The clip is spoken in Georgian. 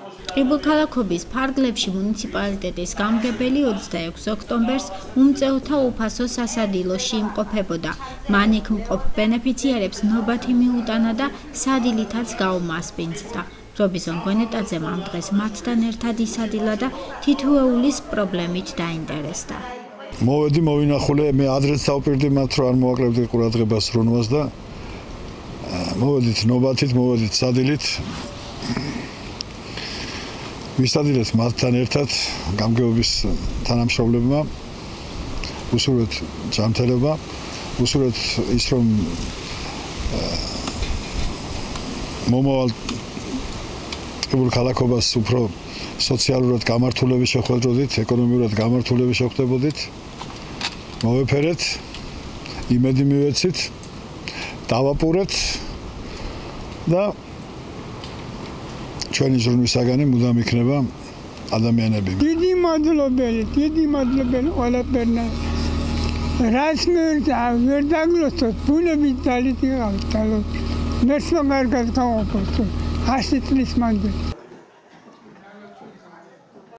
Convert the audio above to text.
ყიბულქალაქობის ფარგლებში მუნიციპალიტეტის გამგებელი 26 ოქტომბერს უმწეოთა უფასო სასადილოში იმყოფებოდა. მან იქ მყოფ ბენეფიციარებს ნობათი მიუტანა და სადილითაც გაუმასპინძლა. რობიზონ გონეტაძემ ამ დღეს მათთან ერთად ისადილა და თითოეულის პრობლემით დაინტერესდა. მოვედი მოვინახულე, მე ადრეც დავპირდი მათ, რომ არ მოაკლებდი ყურადღებას რონვას და მოვედით ნობათით, მოვედით სადილით. ვისადილეთ მათთან ერთად გამგეობის თანამშრომლებმა, უსურვეთ ჯანმრთელობა, უსურვეთ ის, რომ მომავალ ყიბულქალაქობას უფრო სოციალურად გამართულები შეხვედროდით, ეკონომიურად გამართულები შეხვდებოდით, მოვეფერეთ, იმედი მივეცით, დავაპურეთ და ჩვენი ზრუნვის საგანი მუდამ იქნება ადამიანები. დიდი მადლობელი ყველაფერნა. რაც ვერ დაგლოცოთ, ბუნებით ძალით იყავთ, მერსმა კარგად გავყოფოთ. 100 წლის მანძილზე.